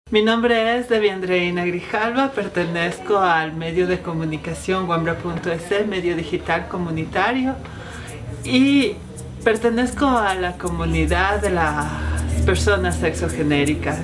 Mi nombre es Debbie Andreina Grijalva, pertenezco al medio de comunicación Wambra.es, medio digital comunitario, y pertenezco a la comunidad de las personas sexogenéricas.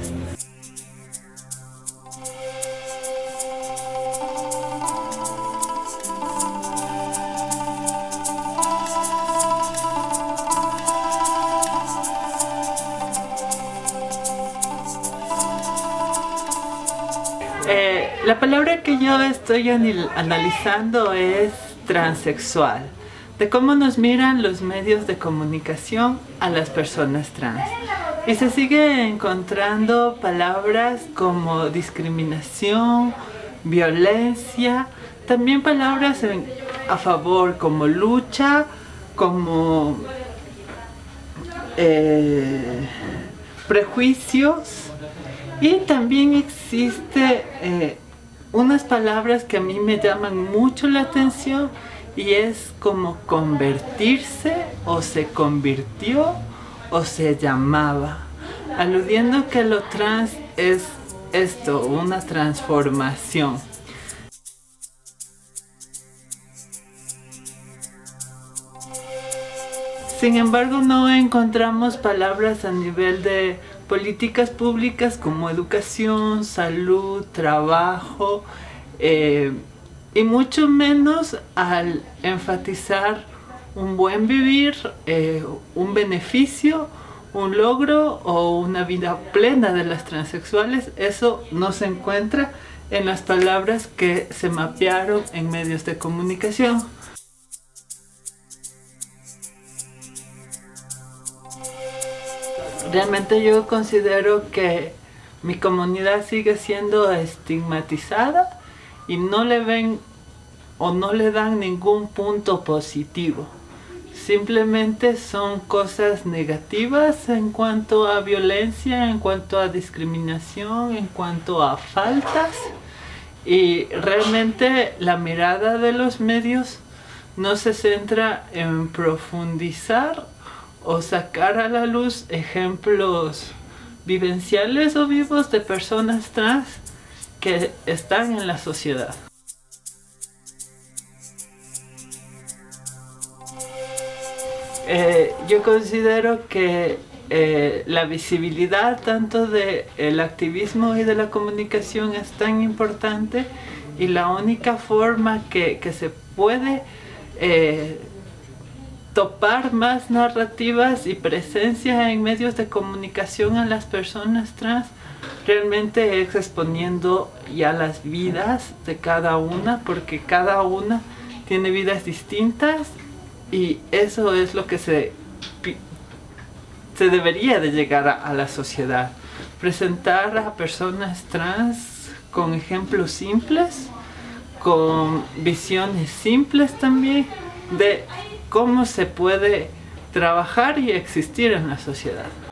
La palabra que yo estoy analizando es transexual, de cómo nos miran los medios de comunicación a las personas trans. Y se sigue encontrando palabras como discriminación, violencia, también palabras a favor como lucha, como prejuicios. Y también existe unas palabras que a mí me llaman mucho la atención, y es como convertirse, o se convirtió, o se llamaba, aludiendo que lo trans es esto, una transformación. Sin embargo, no encontramos palabras a nivel de políticas públicas como educación, salud, trabajo, y mucho menos al enfatizar un buen vivir, un beneficio, un logro o una vida plena de las transexuales. Eso no se encuentra en las palabras que se mapearon en medios de comunicación. Realmente yo considero que mi comunidad sigue siendo estigmatizada y no le ven o no le dan ningún punto positivo. Simplemente son cosas negativas en cuanto a violencia, en cuanto a discriminación, en cuanto a faltas. Y realmente la mirada de los medios no se centra en profundizar o sacar a la luz ejemplos vivenciales o vivos de personas trans que están en la sociedad. Yo considero que la visibilidad tanto del activismo y de la comunicación es tan importante, y la única forma que se puede topar más narrativas y presencia en medios de comunicación a las personas trans realmente es exponiendo ya las vidas de cada una, porque cada una tiene vidas distintas, y eso es lo que se debería de llegar a la sociedad. Presentar a personas trans con ejemplos simples, con visiones simples también de cómo se puede trabajar y existir en la sociedad.